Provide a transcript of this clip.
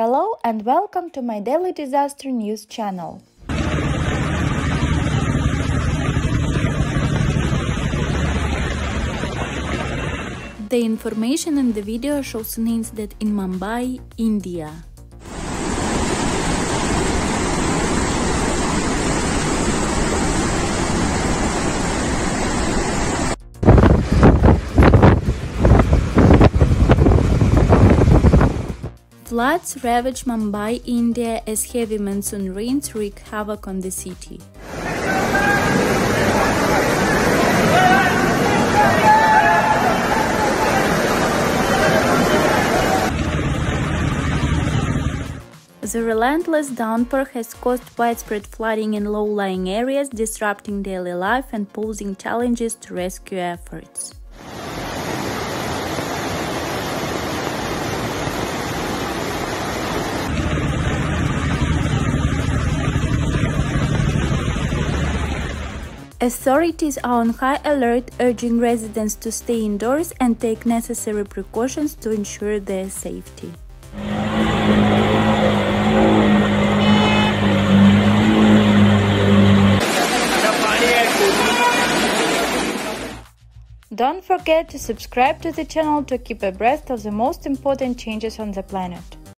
Hello and welcome to my daily disaster news channel. The information in the video shows an incident in Mumbai, India. Floods ravage Mumbai, India as heavy monsoon rains wreak havoc on the city. The relentless downpour has caused widespread flooding in low-lying areas, disrupting daily life and posing challenges to rescue efforts. Authorities are on high alert, urging residents to stay indoors and take necessary precautions to ensure their safety. Don't forget to subscribe to the channel to keep abreast of the most important changes on the planet.